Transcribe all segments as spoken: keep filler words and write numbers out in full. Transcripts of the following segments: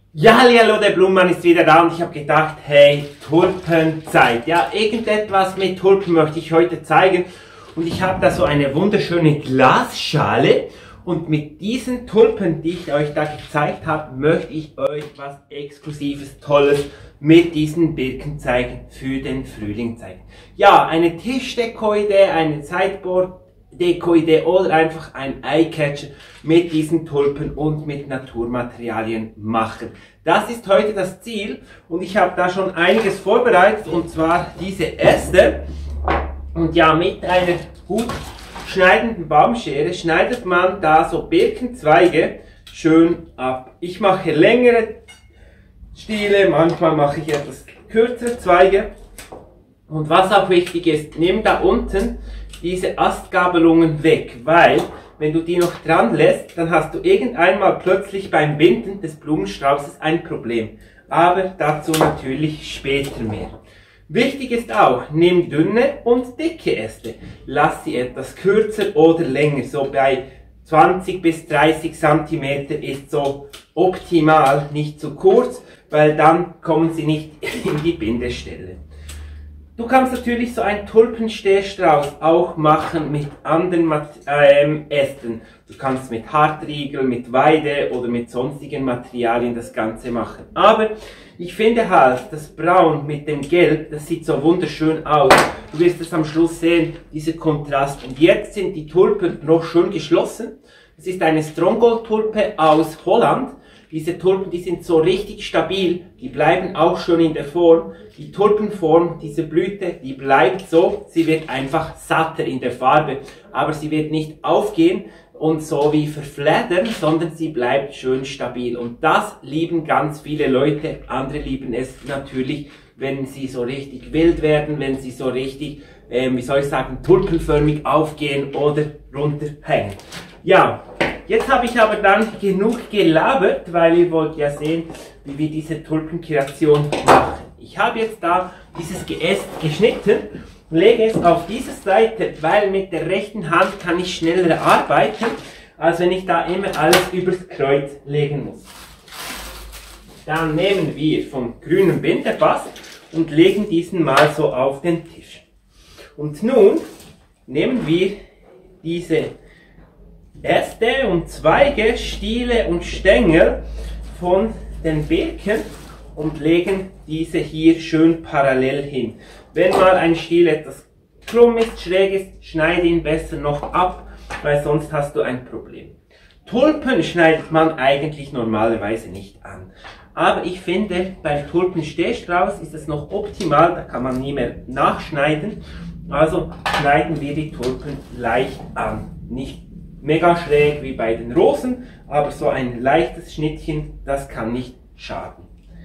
Ja, hallo, der Blumenmann ist wieder da und ich habe gedacht, hey, Tulpenzeit. Ja, irgendetwas mit Tulpen möchte ich heute zeigen und ich habe da so eine wunderschöne Glasschale und mit diesen Tulpen, die ich euch da gezeigt habe, möchte ich euch was Exklusives, Tolles mit diesen Birken zeigen für den Frühling zeigen. Ja, eine Tischdekoidee, eine Sideboard Dekoidee oder einfach ein Eyecatcher mit diesen Tulpen und mit Naturmaterialien machen. Das ist heute das Ziel und ich habe da schon einiges vorbereitet und zwar diese Äste. Und ja, mit einer gut schneidenden Baumschere schneidet man da so Birkenzweige schön ab. Ich mache längere Stiele, manchmal mache ich etwas kürzere Zweige. Und was auch wichtig ist, nimm da unten diese Astgabelungen weg, weil wenn du die noch dran lässt, dann hast du irgendeinmal plötzlich beim Binden des Blumenstraußes ein Problem. Aber dazu natürlich später mehr. Wichtig ist auch, nimm dünne und dicke Äste. Lass sie etwas kürzer oder länger, so bei zwanzig bis dreißig Zentimeter ist so optimal, nicht zu kurz, weil dann kommen sie nicht in die Bindestelle. Du kannst natürlich so einen Tulpenstehstrauß auch machen mit anderen ähm, Ästen. Du kannst mit Hartriegel, mit Weide oder mit sonstigen Materialien das Ganze machen. Aber ich finde halt, das Braun mit dem Gelb, das sieht so wunderschön aus. Du wirst es am Schluss sehen, dieser Kontrast. Und jetzt sind die Tulpen noch schön geschlossen. Es ist eine Stronghold-Tulpe aus Holland. Diese Tulpen, die sind so richtig stabil, die bleiben auch schön in der Form. Die Tulpenform, diese Blüte, die bleibt so, sie wird einfach satter in der Farbe, aber sie wird nicht aufgehen und so wie verfleddern, sondern sie bleibt schön stabil. Und das lieben ganz viele Leute, andere lieben es natürlich, wenn sie so richtig wild werden, wenn sie so richtig, ähm, wie soll ich sagen, tulpenförmig aufgehen oder runterhängen. Ja. Jetzt habe ich aber dann genug gelabert, weil ihr wollt ja sehen, wie wir diese Tulpenkreation machen. Ich habe jetzt da dieses Geäst geschnitten, lege es auf diese Seite, weil mit der rechten Hand kann ich schneller arbeiten, als wenn ich da immer alles übers Kreuz legen muss. Dann nehmen wir vom grünen Binderbast und legen diesen mal so auf den Tisch. Und nun nehmen wir diese Äste und Zweige, Stiele und Stängel von den Birken und legen diese hier schön parallel hin. Wenn mal ein Stiel etwas krumm ist, schräg ist, schneide ihn besser noch ab, weil sonst hast du ein Problem. Tulpen schneidet man eigentlich normalerweise nicht an. Aber ich finde, beim Tulpenstehstrauß ist es noch optimal, da kann man nie mehr nachschneiden. Also schneiden wir die Tulpen leicht an. Nicht mega schräg wie bei den Rosen, aber so ein leichtes Schnittchen, das kann nicht schaden.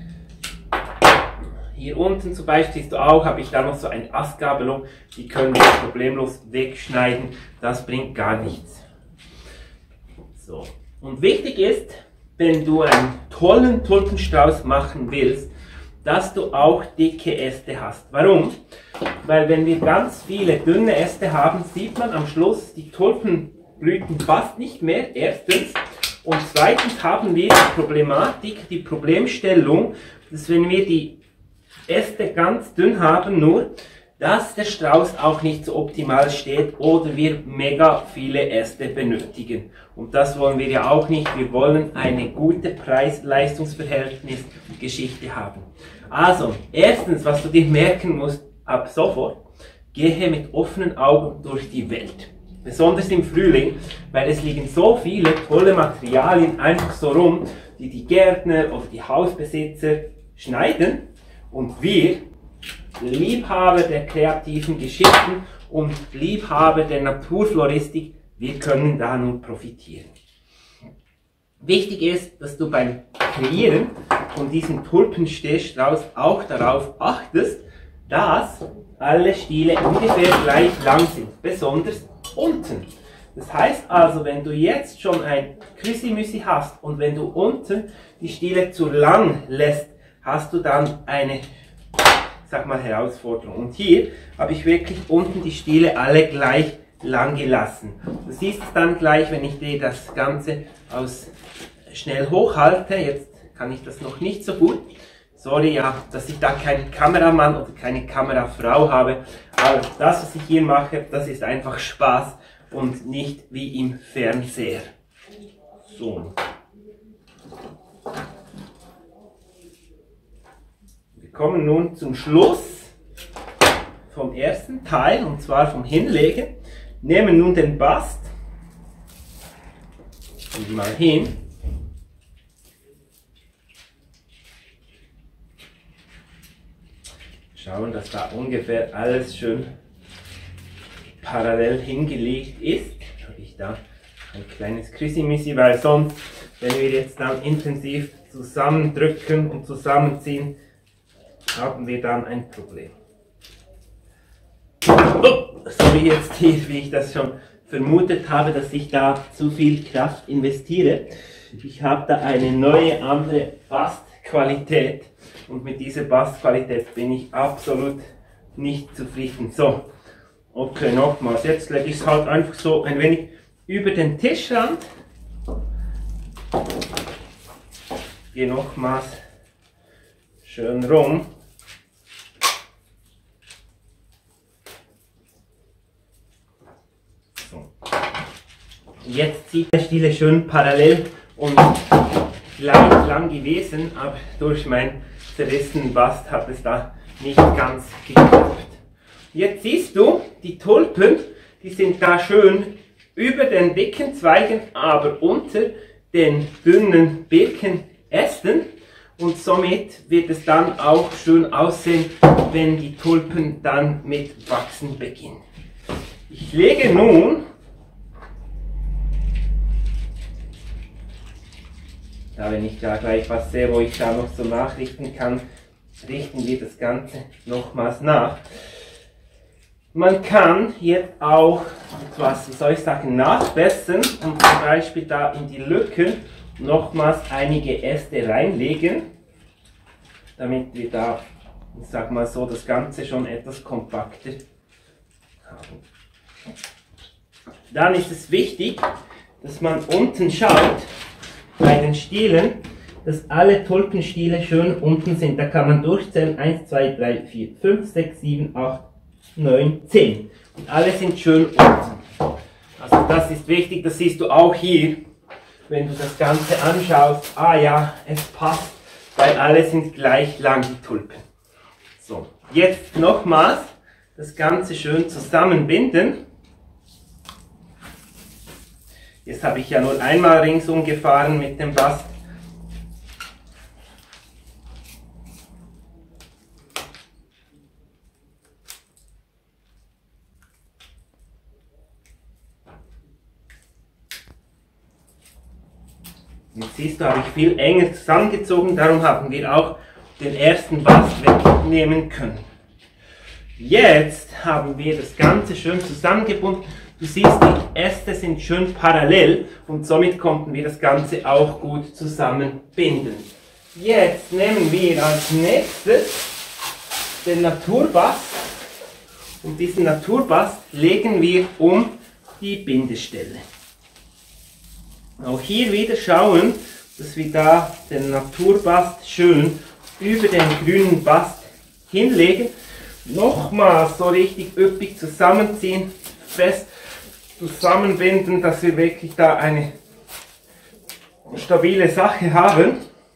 Hier unten zum Beispiel siehst du auch, habe ich da noch so eine Astgabelung, die können wir problemlos wegschneiden, das bringt gar nichts. So. Und wichtig ist, wenn du einen tollen Tulpenstrauß machen willst, dass du auch dicke Äste hast. Warum? Weil wenn wir ganz viele dünne Äste haben, sieht man am Schluss die Tulpen Blüten fast nicht mehr, erstens. Und zweitens haben wir die Problematik, die Problemstellung, dass wenn wir die Äste ganz dünn haben, nur, dass der Strauß auch nicht so optimal steht oder wir mega viele Äste benötigen. Und das wollen wir ja auch nicht. Wir wollen eine gute Preis-Leistungs-Verhältnis-Geschichte haben. Also, erstens, was du dir merken musst, ab sofort, gehe mit offenen Augen durch die Welt. Besonders im Frühling, weil es liegen so viele tolle Materialien einfach so rum, die die Gärtner oder die Hausbesitzer schneiden und wir, Liebhaber der kreativen Geschichten und Liebhaber der Naturfloristik, wir können da nun profitieren. Wichtig ist, dass du beim Kreieren von diesem Tulpenstehstrauß auch darauf achtest, dass alle Stiele ungefähr gleich lang sind, besonders unten. Das heißt also, wenn du jetzt schon ein Küssi-Müssi hast und wenn du unten die Stiele zu lang lässt, hast du dann eine, sag mal, Herausforderung. Und hier habe ich wirklich unten die Stiele alle gleich lang gelassen. Du siehst es dann gleich, wenn ich dir das Ganze aus schnell hochhalte. Jetzt kann ich das noch nicht so gut. Sorry, ja, dass ich da keinen Kameramann oder keine Kamerafrau habe. Aber das, was ich hier mache, das ist einfach Spaß und nicht wie im Fernseher. So. Wir kommen nun zum Schluss vom ersten Teil, und zwar vom Hinlegen. Nehmen nun den Bast und mal hin. Schauen, dass da ungefähr alles schön parallel hingelegt ist. Habe ich da ein kleines Chrissy-Missi, weil sonst, wenn wir jetzt dann intensiv zusammendrücken und zusammenziehen, haben wir dann ein Problem. Oh, so wie jetzt hier, wie ich das schon vermutet habe, dass ich da zu viel Kraft investiere. Ich habe da eine neue, andere Bastqualität. Und mit dieser Bastqualität bin ich absolut nicht zufrieden. So, okay, nochmals. Jetzt lege ich es halt einfach so ein wenig über den Tischrand. Gehe nochmals schön rum. So. Jetzt zieht der Stiele schön parallel und gleich lang gewesen, aber durch mein zerrissenen Bast hat es da nicht ganz geklappt. Jetzt siehst du, die Tulpen, die sind da schön über den dicken Zweigen, aber unter den dünnen Birkenästen, und somit wird es dann auch schön aussehen, wenn die Tulpen dann mit wachsen beginnen. Ich lege nun da, wenn ich da gleich was sehe, wo ich da noch so nachrichten kann, richten wir das Ganze nochmals nach. Man kann jetzt auch etwas, wie soll ich sagen, nachbessern und zum Beispiel da in die Lücken nochmals einige Äste reinlegen, damit wir da, ich sag mal so, das Ganze schon etwas kompakter haben. Dann ist es wichtig, dass man unten schaut, bei den Stielen, dass alle Tulpenstiele schön unten sind. Da kann man durchzählen, eins, zwei, drei, vier, fünf, sechs, sieben, acht, neun, zehn. Und alle sind schön unten. Also das ist wichtig, das siehst du auch hier, wenn du das Ganze anschaust. Ah ja, es passt, weil alle sind gleich lang, die Tulpen. So, jetzt nochmals das Ganze schön zusammenbinden. Jetzt habe ich ja nur einmal ringsum gefahren mit dem Bast. Jetzt siehst du, habe ich viel enger zusammengezogen, darum haben wir auch den ersten Bast wegnehmen können. Jetzt haben wir das Ganze schön zusammengebunden. Du siehst, die Äste sind schön parallel und somit konnten wir das Ganze auch gut zusammenbinden. Jetzt nehmen wir als nächstes den Naturbast und diesen Naturbast legen wir um die Bindestelle. Auch hier wieder schauen, dass wir da den Naturbast schön über den grünen Bast hinlegen. Nochmal so richtig üppig zusammenziehen, fest zusammenbinden, dass wir wirklich da eine stabile Sache haben.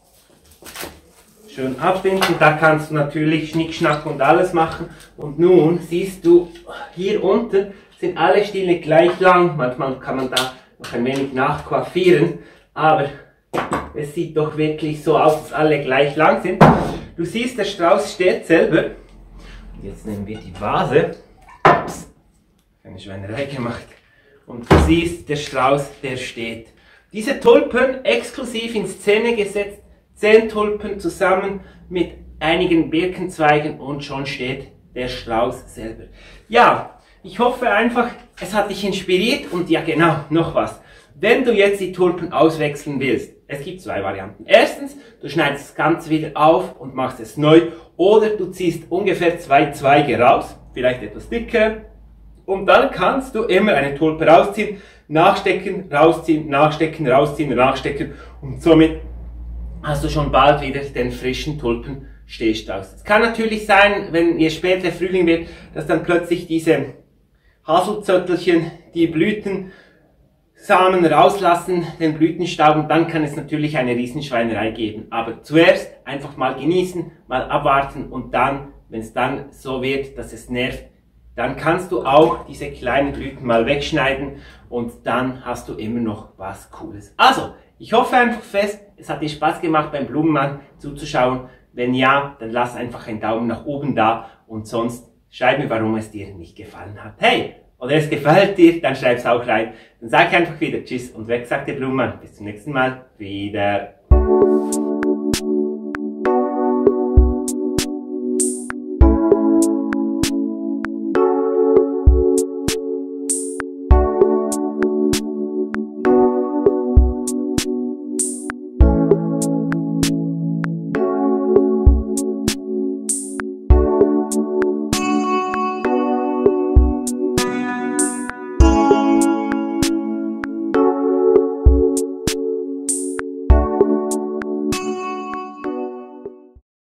Schön abbinden, da kannst du natürlich Schnickschnack und alles machen. Und nun siehst du, hier unten sind alle Stiele gleich lang. Manchmal kann man da noch ein wenig nachcoiffieren, aber es sieht doch wirklich so aus, dass alle gleich lang sind. Du siehst, der Strauß steht selber. Jetzt nehmen wir die Vase. Ups, eine Schweinerei gemacht. Und du siehst, der Strauß, der steht. Diese Tulpen exklusiv in Szene gesetzt, zehn Tulpen zusammen mit einigen Birkenzweigen und schon steht der Strauß selber. Ja, ich hoffe einfach, es hat dich inspiriert und ja genau, noch was. Wenn du jetzt die Tulpen auswechseln willst, es gibt zwei Varianten. Erstens, du schneidest das Ganze wieder auf und machst es neu oder du ziehst ungefähr zwei Zweige raus, vielleicht etwas dicker, und dann kannst du immer eine Tulpe rausziehen, nachstecken, rausziehen, nachstecken, rausziehen, nachstecken und somit hast du schon bald wieder den frischen Tulpenstehstrauß. Es kann natürlich sein, wenn je später Frühling wird, dass dann plötzlich diese Haselzöttelchen die Blütensamen rauslassen, den Blütenstaub, und dann kann es natürlich eine Riesenschweinerei geben. Aber zuerst einfach mal genießen, mal abwarten, und dann, wenn es dann so wird, dass es nervt, dann kannst du auch diese kleinen Blüten mal wegschneiden und dann hast du immer noch was Cooles. Also, ich hoffe einfach fest, es hat dir Spaß gemacht, beim Blumenmann zuzuschauen. Wenn ja, dann lass einfach einen Daumen nach oben da, und sonst schreib mir, warum es dir nicht gefallen hat. Hey, oder es gefällt dir, dann schreib's auch rein. Dann sag ich einfach wieder Tschüss und weg, sagt der Blumenmann. Bis zum nächsten Mal. Wieder.